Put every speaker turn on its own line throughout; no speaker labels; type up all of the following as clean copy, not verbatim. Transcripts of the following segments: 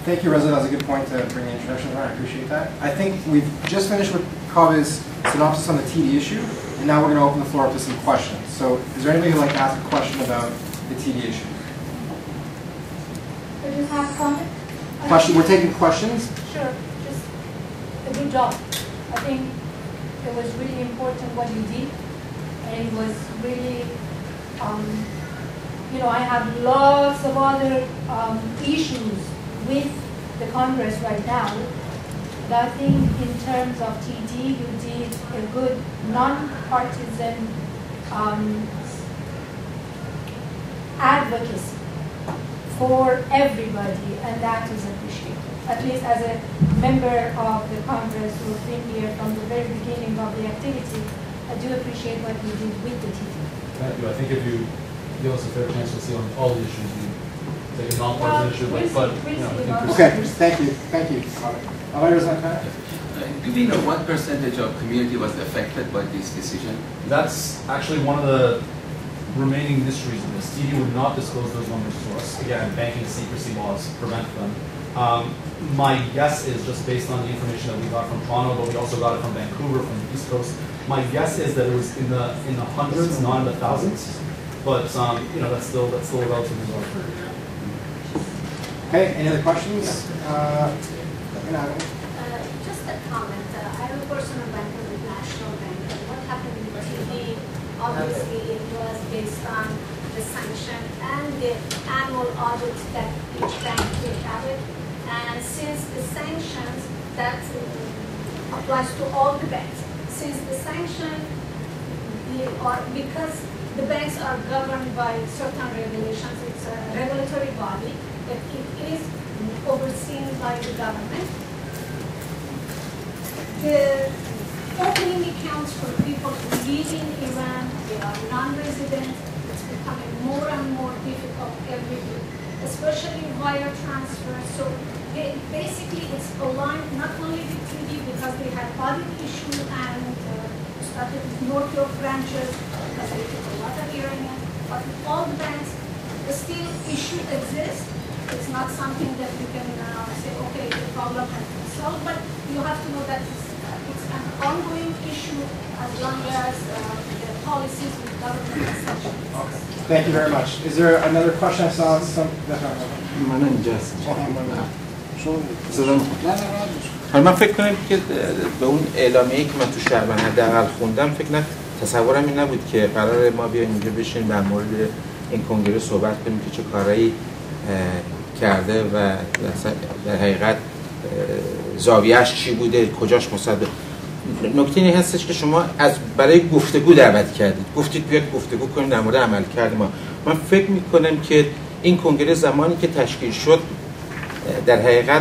Thank you, Reza. That was a good point to bring the introduction around. I appreciate that. I think we've just finished with Kaveh's synopsis on the TD issue, and now we're going to open the floor up to some questions. So is there anybody who would like to ask a question about the TD issue?
I just have a comment.
We're taking questions.
Sure. Just a good job. I think it was really important what you did, and it was really, I have lots of other issues with the Congress right now. But I think in terms of TD, you did a good non-partisan advocacy for everybody, and that is appreciated. At least as a member of the Congress who's been here from the very beginning of the activity, I do appreciate what you did with the TD.
Thank you. I think if you give us a fair chance to see on all the issues, we take a non-partisan issue.
Okay, thank you.
Do we know what percentage of community was affected by this decision?
That's actually one of the remaining mysteries of this. TD would not disclose those numbers to us. Again, banking secrecy laws prevent them. My guess is, just based on the information that we got from Toronto, but we also got it from Vancouver, from the East Coast. My guess is that it was in the hundreds, not in the thousands. But that's still a relatively large figure.
Okay, any other questions?
Just a comment. I'm a personal banker with National Bank. What happened with TD? Obviously, it was based on the sanction and the annual audit that each bank will have it. And since the sanctions, that applies to all the banks. Since the sanction, because the banks are governed by certain regulations, it's a regulatory body, but it is overseen by the government. The opening accounts for people leaving Iran, they are non-resident. It's becoming more and more difficult every day, especially wire transfer. So basically, it's aligned not only with TD because they had audit issue and started with North York branches because they took a lot of Iranians, but with all the banks, the still issue exists. It's not something that we can say, okay, the problem has been solved, but you have to know that it's an ongoing issue as long as the policies with government and such.
Okay. Thank you very much. Is there another question? I saw some.
من فکر کنم که به اون اعلامیه‌ای که من تو شهربند حداقل خوندم تصورم این نبود که قرار ما بیایم اینجا بشینیم در مورد این کنگره صحبت کنیم که چه کارهایی کرده و در حقیقت زاویه‌اش چی بوده، کجاش مصدق. نکته این هستش که شما برای گفتگو دعوت کردید، گفتید بیاد گفتگو کنیم در مورد عملکرد ما. من فکر می‌کنم که این کنگره زمانی که تشکیل شد در حقیقت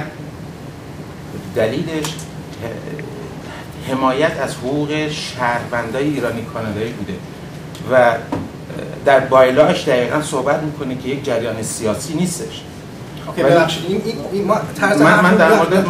دلیلش حمایت از حقوق شهروندای ایرانی کانادایی بوده و در بایلاش دقیقاً صحبت میکنه که یک جریان سیاسی نیستش. من در مورد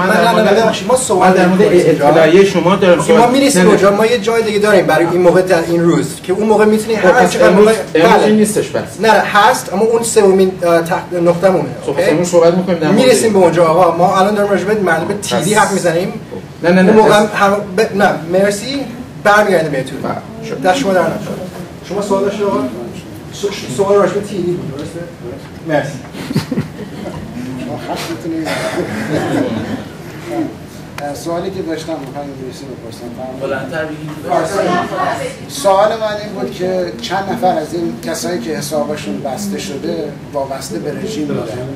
اطلاعیه شما دارم.
ما میرسیم اونجا، ما یه جای دیگه داریم برای این موقع در این روز که اون موقع میتونی هر چقدر
امروز نیستش بس.
نه هست، اما اون سومین نقطه‌مونه.
اوکی صحبت میکنیم در مورد
میرسیم به اونجا. آقا ما الان داریم راجع به مطلب تیدی حرف میزنیم.
نه
اون موقع نه مرسی برمیگردیم بهتون. دست شما در نکنه. شما سوال داشتید آقا؟ سوال راجع به تیدی بود، درسته؟ مرسی.
سوالی که داشتم میخوام انگلیسی بپرسم.
بلندتر بگید.
سوال من این بود که چند نفر از این کسایی که حسابشون بسته شده وابسته به رژیم بودن؟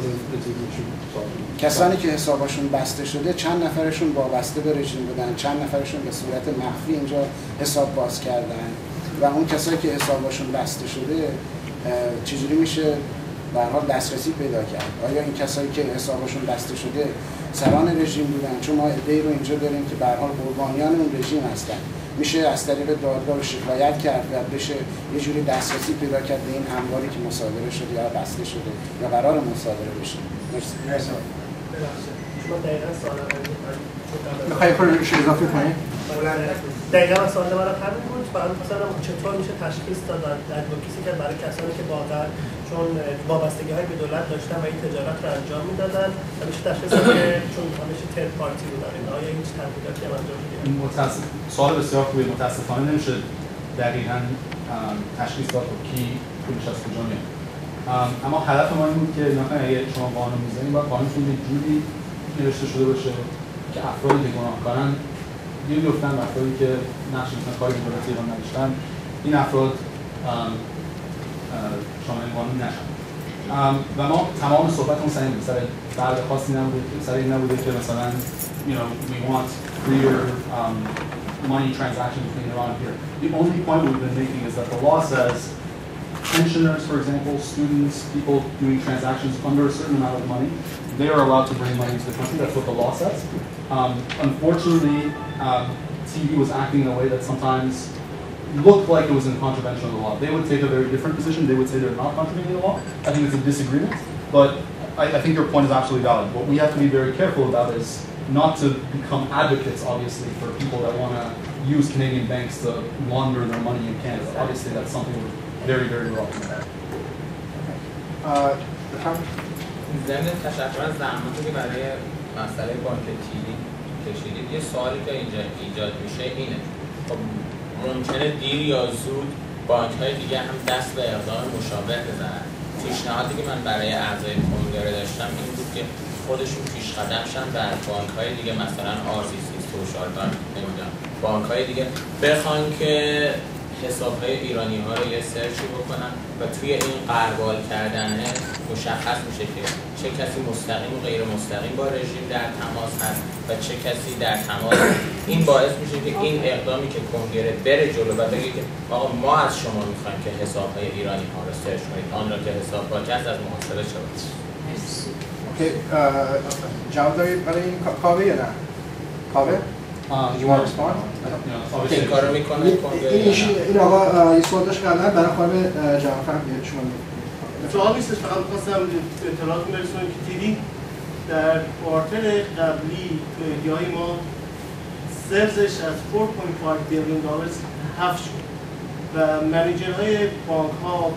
کسانی که حسابشون بسته شده چند نفرشون وابسته به رژیم بودن، چند نفرشون به صورت مخفی اینجا حساب باز کردن و اون کسایی که حسابشون بسته شده چجوری میشه به هر حال دسترسی پیدا کرد؟ آیا این کسایی که حسابشون بسته شده سران رژیم بودن؟ چون ما ایده رو اینجا داریم که به هر حال قربانیان اون رژیم هستن، میشه از طریق دادگاه شکایت کرد و بشه یه جوری دسترسی پیدا کرد به این اموالی که مصادره شده یا بسته شده یا قرار مصادره بشه. مرسی.
میخوایی خود روش اضافه کنید؟
دقیقا سوال من همین بود. فقط مثلا چطور میشه تشخیص داد ادوکیسی که برای کسانی که واقعا چون وابستگی‌های به دولت داشتن و این تجارت رو انجام میدادن و میشه تشخیص داد که چون همیشه ترد پارتی رو دارین آیا هیچ تحقیقاتی هم انجام شده؟
سوال بسیار خوبی. متاسفانه نمیشه دقیقاً تشخیص داد کی پولش از کجا میاد. اما هدف ما این بود که مثلا اگه شما قانون می‌ذارین باید قانونتون یه جوری نوشته شده باشه که افرادی که گناهکارن بیفتن و افرادی که نقش مثلا کاری به دولت ایران نداشتن این افراد شامل قانون نشن. و ما تمام صحبتمون سر این بود، سر فرق خاصی نبوده، سر این نبوده که مثلا we want clear money transaction between Iran and here. The only point we've been making is that the law says pensioners, for example, students, people doing transactions under a certain amount of money, they are allowed to bring money into the country. That's what the law says. Unfortunately, TV was acting in a way that sometimes looked like it was in contravention of the law. They would take a very different position. They would say they're not contravening the law. I think it's a disagreement, but I think your point is absolutely valid. What we have to be very careful about is not to become advocates, obviously, for people that want to use Canadian banks to launder their money in Canada. Obviously, that's something we're very, very wrong about.
ضمن تشکر از زحماتی که برای مسئله بانک تیلی کشیدید، یه سوالی که اینجا ایجاد میشه اینه: خب ممکنه دیر یا زود بانک‌های دیگه هم دست به اقدام مشابه بزنن. پیشنهادی که من برای اعضای کنگره داشتم این بود که خودشون پیش قدم شن و بانک‌های دیگه مثلا RCC، سوشال بانک، نمیدونم بانک‌های دیگه بخوان که حساب‌های ایرانی‌ها رو یه سرچی بکنن و توی این غربال کردنه مشخص میشه که چه کسی مستقیم و غیر مستقیم با رژیم در تماس هست و چه کسی در تماس. این باعث میشه که این اقدامی که کنگره بره جلو و بگه که آقا ما از شما میخوایم که حساب‌های ایرانی‌ها رو سرچ کنید، آن را که حساب پاک است از محاسبه شود.
اوکی، جواب دارید برای این کاوه یا نه؟ کاوه؟ Did you want to respond?
این کارو میکنه کنگره.
این آقا یه سوال داشت قبلا برای خانم جعفر شما
سوال نیستش، فقط می‌خواستم اطلاعات برسونم که تیدی در کوارتر قبلی تو احیای ما سرزش از $4.5 بیلیون حذف شد و منیجرهای بانک‌ها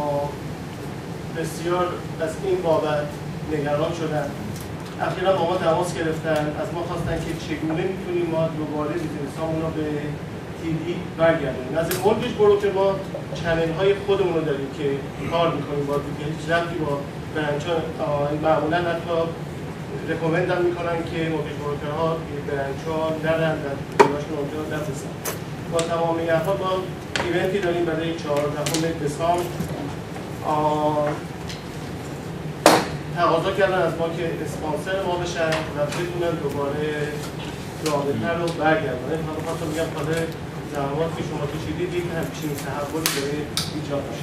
بسیار از این بابت نگران شدن. اخیراً با ما تماس گرفتن، از ما خواستن که چگونه میتونیم ما دوباره بیزنسامون رو به تیدی برگردونیم. از مورگیج بروکر ما چنل‌های خودمون رو داریم که کار می‌کنیم با دیگه، هیچ ربطی با برنچ‌ها معمولاً حتی رکومند هم می‌کنن که مورگیج بروکرها برنچ‌ها ندن و پولاشون اونجا نفرستن. با تمام این افراد ما ایونتی داریم برای 14 دسامبر. تقاضا کردن از ما که اسپانسر ما بشن و بتونن دوباره رابطه رو برگردونن. من خواستم بگم حالا زحمات که شما کشیدید یک همچین تحولی برای ایجاد بشه.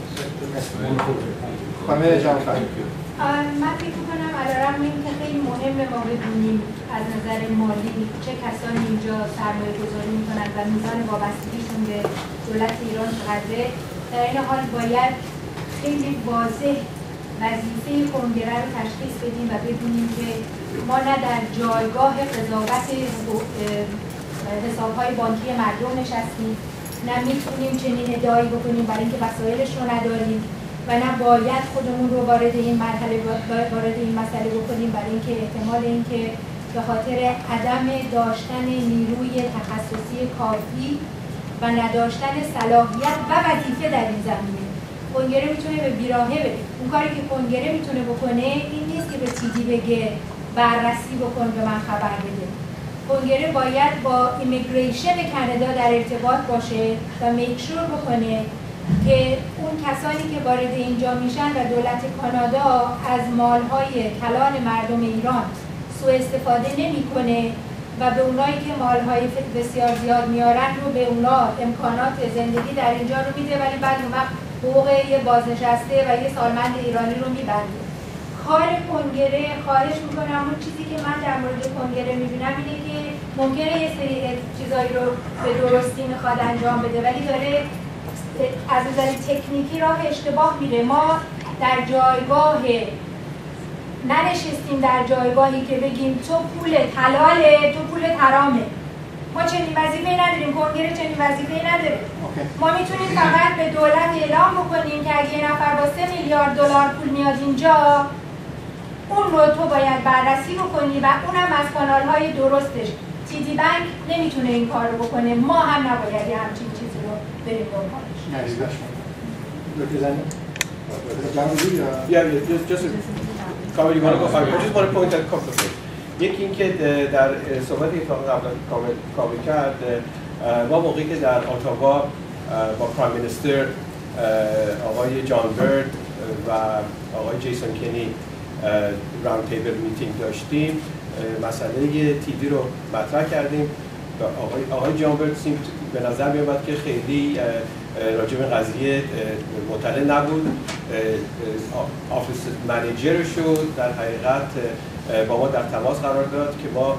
خانم جعفر.
من فکر می‌کنم علیرغم اینکه خیلی مهمه ما بدونیم از نظر مالی چه کسانی اینجا سرمایه‌گذاری می‌کنند و میزان وابستگیشون به دولت ایران چقدره، در این حال باید خیلی واضح وظیفه کنگره رو تشخیص بدیم و بدونیم که ما نه در جایگاه قضاوت حساب‌های بانکی مردم نشستیم، نه میتونیم چنین ادعایی بکنیم برای اینکه وسایلش رو نداریم و نه باید خودمون رو وارد این مسئله بکنیم برای اینکه احتمال اینکه به خاطر عدم داشتن نیروی تخصصی کافی و نداشتن صلاحیت و وظیفه در این زمینه کنگره میتونه به بیراهه بره. اون کاری که کنگره میتونه بکنه این نیست که به تیدی بگه بررسی بکن به من خبر بده. کنگره باید با ایمیگریشن کانادا در ارتباط باشه و میکشور بکنه که اون کسانی که وارد اینجا میشن و دولت کانادا از مالهای کلان مردم ایران سوء استفاده نمیکنه و به اونایی که مالهای بسیار زیاد میارن رو به اونا امکانات زندگی در اینجا رو میده، ولی بعد اون وقت حقوق یه بازنشسته و یه سالمند ایرانی رو میبنده. کار کنگره خواهش میکنم اون چیزی که من در مورد کنگره میبینم اینه که ممکنه یه سری چیزایی رو به درستی میخواد انجام بده ولی داره از نظر تکنیکی راه اشتباه میره. ما در جایگاه ننشستیم در جایگاهی که بگیم تو پول حلاله تو پول حرامه. ما چنین وظیفه‌ای نداریم، کنگره چنین وظیفه‌ای نداره.
اوکی.
ما میتونیم فقط به دولت اعلام بکنیم که اگه یه نفر با 3 میلیارد دلار پول میاد اینجا، اون رو تو باید بررسی بکنی و اونم از کانال‌های درستش. TD بانک نمیتونه این کار رو بکنه، ما هم نباید یه همچین چیزی رو بریم دنبالش.
مرسی.
just cover you want to go five. I just want to point out a couple of things. یکی اینکه در صحبتی که قبلا کامل کرد، ما موقعی که در اتاوا با پرایم مینیستر آقای جان برد و آقای جیسون کنی راوند تیبل میتینگ داشتیم، مسئله تیوی رو مطرح کردیم. آقای جان برد به نظر می آمد که خیلی راجع به قضیه مطلع نبود. آفیس منیجرش رو در حقیقت با ما در تماس قرار داد که ما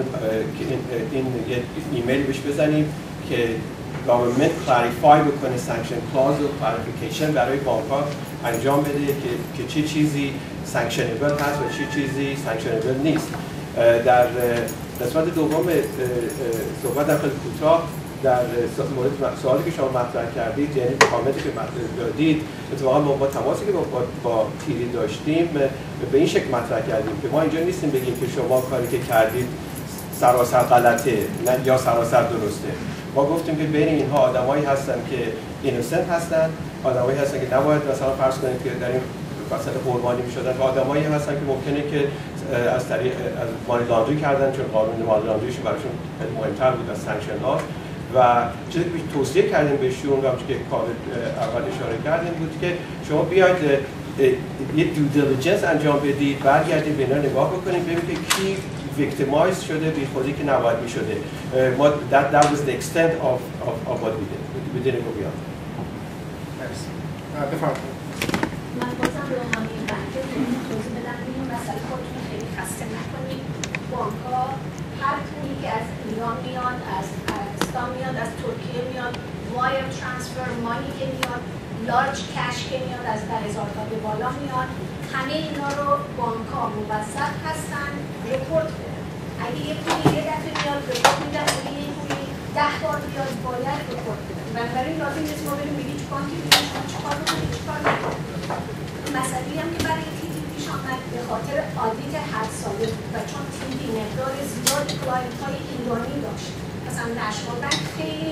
این ایمیل بهش بزنیم که گورنمنت کلاریفای بکنه سانکشن کلاوز و کلاریفیکیشن برای بانک‌ها انجام بده که چه چیزی سانکشنبل هست و چه چیزی سانکشنبل نیست. در قسمت دوم صحبت خیلی کوتاه در مورد سوالی که شما مطرح کردید، یعنی کامنتی که مطرح دادید، اتفاقا ما با تماسی که با تیری داشتیم به این شکل مطرح کردیم که ما اینجا نیستیم بگیم که شما کاری که کردید سراسر غلطه یا سراسر درسته. ما گفتیم که بین اینها آدمایی هستن که اینوسنت هستن، آدمایی هستن که نباید مثلا فرض کنید که در این وسط قربانی می‌شدن، و آدمایی هستن که ممکنه که از طریق از مانی لاندری کردن، چون قانون مانی لاندریش براشون خیلی مهمتر بود از سانکشن ها. و چیزی که توصیه کردیم بهشون و همچنین که کار اول اشاره کردیم بود که شما بیاید یه دیو دیلیجنس انجام بدید، برگردید به اینا نگاه بکنید ببینید که کی ویکتیمایز شده بی خودی که نباید می‌شده. ما that was the extent of what we did. We didn't go beyond.
مرسی. بفرمایید.
من بازم به همین بحث توضیح بدم این مسئله خودتون خیلی خسته نکنید. بانک‌ها هر پولی که از ایران میاد، از عربستان میاد، از ترکیه میاد، وایر ترانسفر مانی که میاد، لارج کش که میاد، از 10,000 تا به بالا میاد، همه اینا رو بانک‌ها موظف هستن رپورت بدن. اگه یه پولی یه دفعه میاد رپورت میدن، اگه یه پولی 10 بار بیاد باید رپورت بدن. بنابراین لازم نیست ما بریم بگیم چه بانکی بدیم، شما چیکار بکنید، چیکار نکنید. مسئله‌ای هم که برای تیدی پیش آمد به خاطر آدیت هر ساله بود و چون تیدی مقدار زیادی کلاینت‌های ایرانی داشت، مثلا نشنال بانک خیلی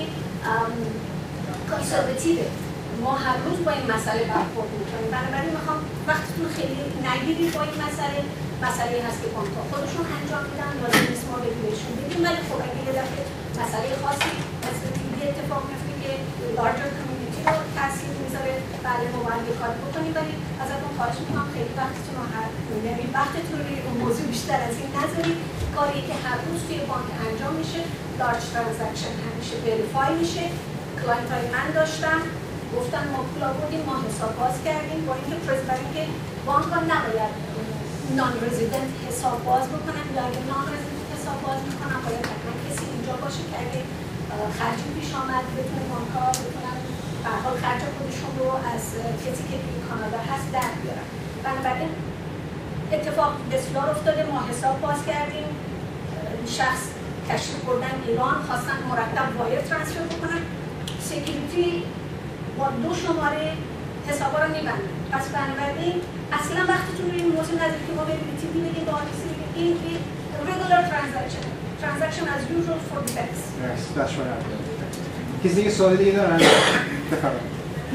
کانسرواتیوه، ما هر روز با این مسئله برخورد می‌کنیم. بنابراین می‌خوام وقتتون خیلی نگیرید با این مسئله هست که بانک‌ها خودشون انجام میدن، لازم نیست ما بهشون بگیم. ولی خب اگه یه دفعه مسئله خاصی مثل تیدی اتفاق میفته که لارجر کامیونیتی رو تاثیر میذاره، بله ما باید یه کاری بکنیم. ولی ازتون خواهش می‌کنم خیلی وقتتون رو یعنی وقتتون رو اون موضوع بیشتر از این نذارید. کاری که هر روز توی بانک انجام میشه، لارج ترانزکشن همیشه وریفای میشه. کلاینت‌های من داشتن گفتن ما پول آوردیم، ما حساب باز کردیم، با اینکه برای بانک‌ها نباید نان رزیدنت حساب باز بکنن، یا اگه نان رزیدنت حساب باز میکنن باید حتما کسی اینجا باشه که اگه خرجی پیش آمد بتونه بانک‌ها بتونن به هر حال خرج خودشون رو از کسی که توی کانادا هست در بیارن. بنابراین اتفاق بسیار افتاده، ما حساب باز کردیم، شخص تشریف بردن ایران، خواستن مرتب وایر ترانسفر بکنن، سکیوریتی با 2 شماره حسابا رو میبندن. پس بنابراین اصلا وقتتون رو این موضوع ندارید که ما بریم تیوی بگیم، با آفیسی بگیم، این regular transaction as usual for the banks.
مرسی. دست شما درد. کسی دیگه سوالی دیگه دارن؟ بفرمایید.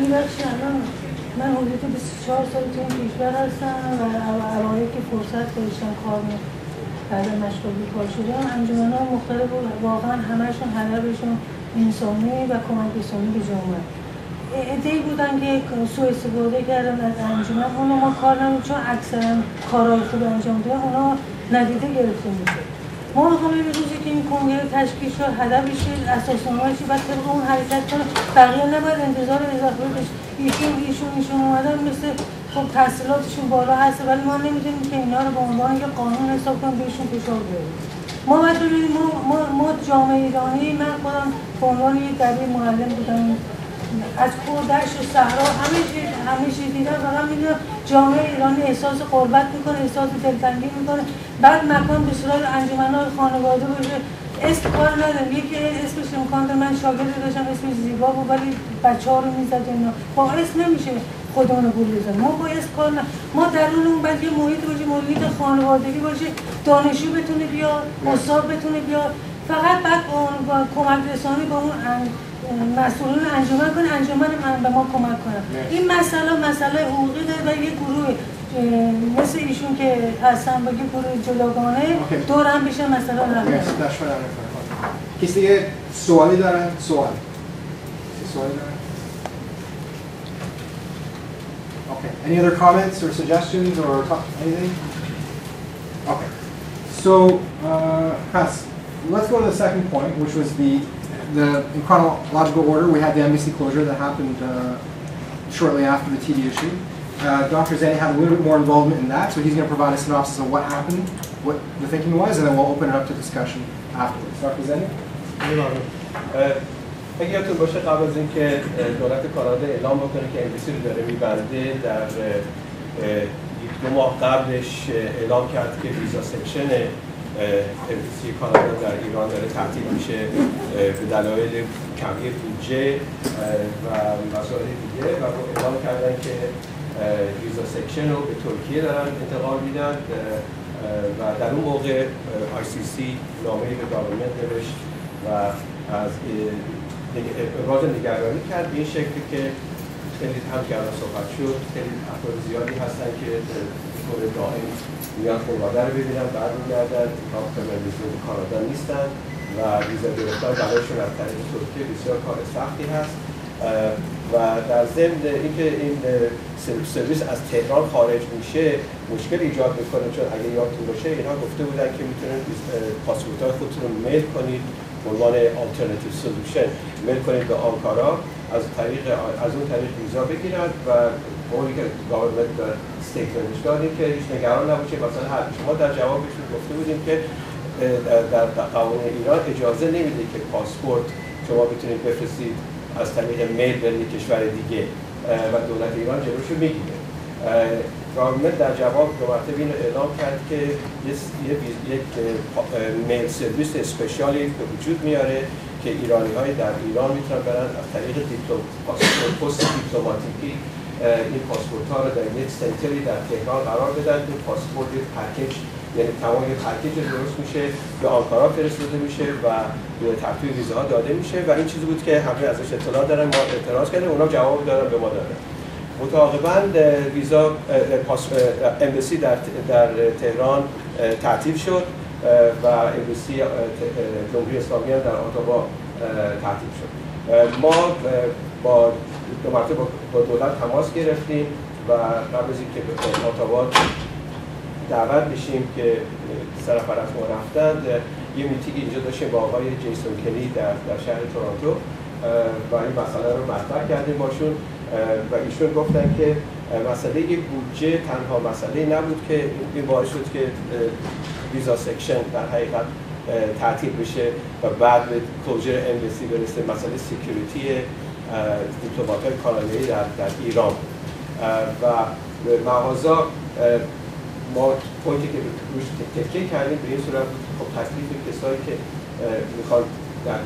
من حدود 24 سال تو این کشور هستم و اوایل که فرصت داشتم کار بعد مشغول به کار شدم، انجمن‌های مختلف واقعا همه‌شون هدفشون انسانی و کمک رسانی به جامعه. عده‌ای بودن که سوء استفاده کردن از انجمن، اونا ما کار نمی‌کنیم چون اکثرا کارهای خوب انجام دادن اونا ندیده گرفته میشه. ما می‌خوایم یه روزی که این کنگره تشکیل شد، هدفش اساسنامه‌اش و طبق اون حرکت کنه، بقیه نباید انتظار اضافه بشه. ایشون اومدن مثل خب تحصیلاتشون بالا هست، ولی ما نمی‌دونیم که اینا رو به عنوان یک قانون حساب کنیم بهشون فشار بیاریم. ما باید ببینیم ما جامعه ایرانی، من خودم به عنوان یک دبیر معلم بودم، از کوردش و صحرا همه چیز دیدم، فقط می‌دونم جامعه ایرانی احساس غربت میکنه، احساس دلتنگی میکنه. بعد مکان به صورت انجمن‌های خانواده باشه، اسم کار ندارم. یکی اسمش امکان داره، من شاگردی داشتم اسمش زیبا بود ولی بچه‌ها رو میزد اینا. با اسم نمیشه خودمون رو گول بزنیم. ما با اسم کار ما درون اون باید یه محیط باشه، محیط خانوادگی باشه، دانشجو بتونه بیاد، استاد بتونه بیاد. فقط بعد با کمک رسانی با اون مسئولین انجمن کنه، انجمن به ما کمک کنه. این مسئله حقوقی داره و یه گروه مثل ایشون که هستن با یه گروه جداگانه دور هم بشه مسئله رو حل کنه.
کسی دیگه سوالی دارن؟ سوالی دارن؟ Okay. Any other comments or suggestions or anything? Okay. So, let's go to the second point, which was in chronological order. We had the embassy closure that happened shortly after the TD issue. Dr. Zani had a little bit more involvement in that, so he's going to provide a synopsis of what happened, what the thinking was, and then we'll open it up to discussion afterwards. Dr. Zani?
اگه یادتون باشه قبل از اینکه دولت کانادا اعلام بکنه که امبسی رو داره میبنده، در 2 ماه قبلش اعلام کرد که ویزا سکشن امبسی کانادا در ایران داره تعطیل میشه به دلایل کمی بودجه و مسائل دیگه و اعلام کردن که ویزا سکشن رو به ترکیه دارن انتقال میدن و در اون موقع ICC نامه‌ای به گاورمنت نوشت و از ابراز نگرانی کرد به این شکل که خیلی هم گرم صحبت شد. خیلی افراد زیادی هستن که به طور دائم میان خانواده رو ببینن، برمیگردن، پرمننت کانادا نیستن و ویزا گرفتن برایشون از طریق ترکیه بسیار کار سختی هست و در ضمن اینکه این سرویس از تهران خارج میشه مشکل ایجاد میکنه، چون اگه یادتون باشه اینها گفته بودن که میتونید پاسپورت‌های خودتون رو میل کنید به عنوان آلترناتیو سولوشن، میل کنید به آنکارا، از اون طریق ویزا بگیرند و موقعی که گاورمنت در استیتمنتش دادیم که هیچ نگران نباشید مثلا شما در جوابشون گفته بودیم که در قانون ایران اجازه نمیده که پاسپورت شما بتونید بفرستید از طریق میل برید کشور دیگه و دولت ایران جلوشو میگیره. گاورمنت در جواب دو مرتبه اینو اعلام کرد که یک میل سرویس اسپشیالی به وجود میاره که ایرانی‌های در ایران میتونن برن از طریق پست دیپلماتیکی این پاسپورت‌ها رو در یک سنتری در تهران قرار بدن. این پاسپورت یک پکیج، یعنی تمام یک پکیج درست میشه به آنکارا فرستاده میشه و به ترتیب ویزاها داده میشه و این چیزی بود که همه ازش اطلاع دارن. ما اعتراض کردیم، اونا جواب دادن به ما دادن. متعاقباً ویزا امبسی در تهران تعطیل شد و امبسی جمهوری اسلامی هم در اتاوا تعطیل شد. ما با دو مرتبه با دولت تماس گرفتیم و قبل از اینکه به اتاوا دعوت بشیم که سرپرست ما رفتند، یه میتینگ اینجا داشتیم با آقای جیسون کنی در شهر تورنتو و این مسئله رو مطرح کردیم باشون و ایشون گفتن که مسئله بودجه تنها مسئله نبود که این باعث شد که ویزا سکشن در حقیقت تعطیل بشه و بعد به کلوزر امبسی برسه. مسئله سکیوریتی دیپلمات‌های کانادایی در ایران و مغازه ما پوینتی که روش تکیه کردیم به این صورت بود خب تکلیف کسایی که میخوان در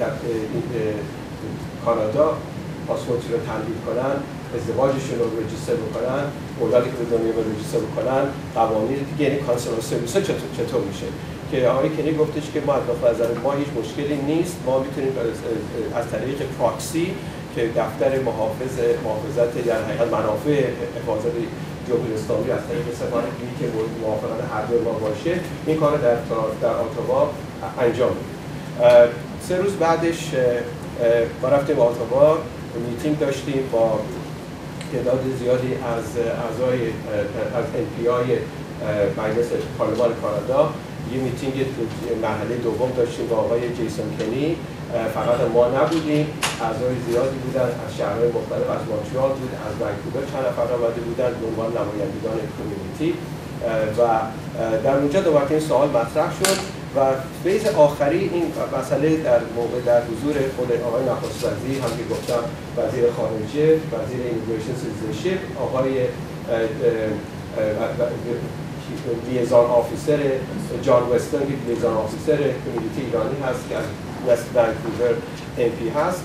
کانادا پاسپورتی رو تمدید کنن، ازدواجشون رو رجیستر بکنن، اولادی که به دنیا رو رجیستر بکنن، قوانین دیگه یعنی کانسلر سرویس چطور میشه که آقای کنی گفتش که ما از نظر ما هیچ مشکلی نیست، ما میتونیم از طریق پراکسی که دفتر محافظت در حقیقت منافع حفاظت جمهوری اسلامی از طریق سفارتخانه که موافقت هر دو ما باشه این کار در اتاوا انجام میدیم. 3 روز بعدش ما رفتیم اتاوا، میتینگ داشتیم با تعداد زیادی از اعضای از NPI مجلس پارلمان کانادا. یه میتینگ مرحله دوم داشتیم با آقای جیسون کنی. فقط ما نبودیم، اعضای زیادی بودن از شهرهای مختلف، از مونترال بود، از ونکوور چند نفر آمده بودن به عنوان نمایندگان کمیونیتی و در اونجا دوباره این سوال مطرح شد و فیز آخری این مسئله در حضور خود آقای نخست وزیر هم که گفتم، وزیر خارجه، وزیر ایمیگریشن سیتیزنشیپ، آقای لیزان آفیسر جان وستون که لیزان آفیسر کمیونیتی ایرانی هست که از وست ونکوور MP هست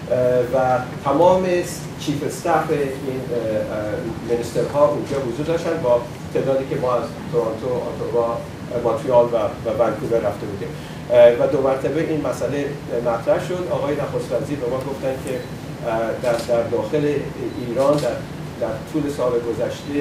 و تمام چیف استاف این منیسترها اونجا حضور داشتن با تعدادی که ما از تورنتو، اتاوا، مونترال و ونکوور رفته بودیم و دو مرتبه این مسئله مطرح شد. آقای نخست وزیر به ما گفتن که در داخل ایران در طول سال گذشته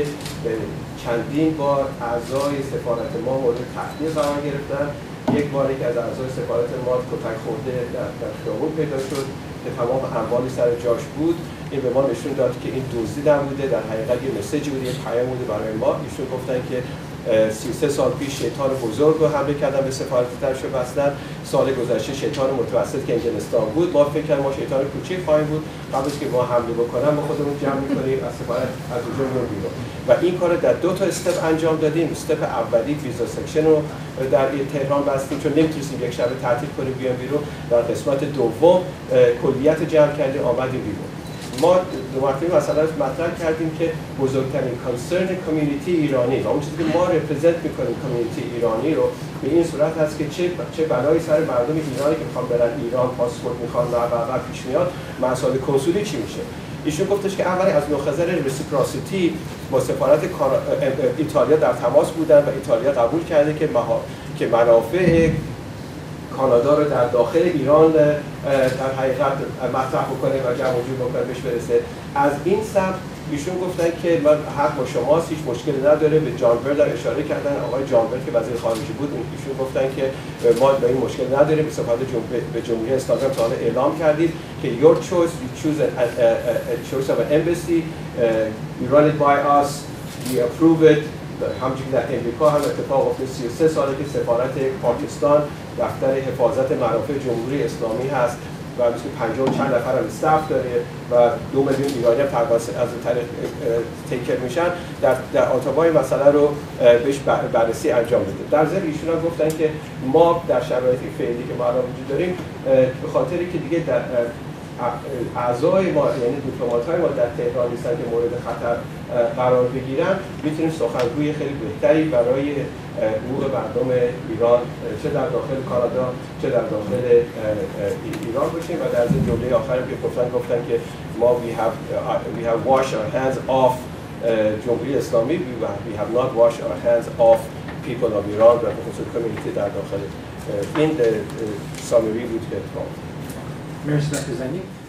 چندین بار اعضای سفارت ما مورد تهدید قرار گرفتن. یک بار که از اعضای سفارت ما کتک خورده در خیابون پیدا شد که تمام اموالی سر جاش بود. این به ما نشون داد که این دزدی نبوده، در حقیقت یه مسیجی بوده، یک پیام بوده برای ما. ایشون گفتن که 33 سال پیش شیطان بزرگ رو حمله کردن به سفارت درش رو بستن. سال گذشته شیطان متوسط که انگلستان بود. ما فکر کردیم ما شیطان کوچیک خواهیم بود، قبل از که ما حمله بکنن ما خودمون جمع می‌کنیم از سفارت از اونجا میون بیرون. و این کار در دو تا استپ انجام دادیم. استپ اولی ویزا سکشن رو در تهران بستیم چون نمی‌تونستیم یک شب تعطیل کنیم بیام بیرون. در قسمت دوم کلیت جمع کردیم آمدیم بیرون. ما دو مرتبه مثلا مطرح کردیم که بزرگترین کانسرن کمیونیتی ایرانی و اون چیزی که ما رپرزنت میکنیم کمیونیتی ایرانی رو به این صورت هست که چه بلایی سر مردم ایرانی که میخوان برن ایران پاسپورت میخوان و پیش میاد مسائل کنسولی چی میشه. ایشون گفتش که اولی از مخزر رسیپراسیتی با سفارت ایتالیا در تماس بودن و ایتالیا قبول کرده که منافع کانادا رو در داخل ایران در حقیقت مطرح بکنه و جمع و جور بکنه بهش برسه. از این سمت ایشون گفتن که من حق با شماست، هیچ مشکلی نداره. به جان برد اشاره کردن. آقای جان برد که وزیر خارجه بود ایشون گفتن که ما با این مشکل نداریم. به سفارت به جمهوری اسلامی تا حالا اعلام کردید که your choice, you choose a choice of an embassy, you run it by us, we approve it. همچنین در امریکا هم اتفاق افتاد. 33 ساله که سفارت پاکستان دفتر حفاظت منافع جمهوری اسلامی هست و 50 چند نفر هم استاف داره و 2 میلیون ایرانی هم تقریبا از این طریق تیکر میشن. در اتاوا مسئله رو بهش بررسی انجام بده. در ضمن ایشون هم گفتن که ما در شرایط فعلی که ما الان وجود داریم به خاطری که دیگه در اعضای ما یعنی دیپلمات‌های ما در تهران نیستن که مورد خطر قرار بگیرن، میتونیم سخنگوی خیلی بهتری برای حقوق مردم ایران چه در داخل کانادا چه در داخل ایران باشیم. و در این جمله آخر که گفتن که ما we have washed our hands off جمهوری اسلامی, we have not washed our hands off people of Iran و خصوص کمیونیتی در داخل این سامری بود که اتفاق.
مرسی دکتر زنی.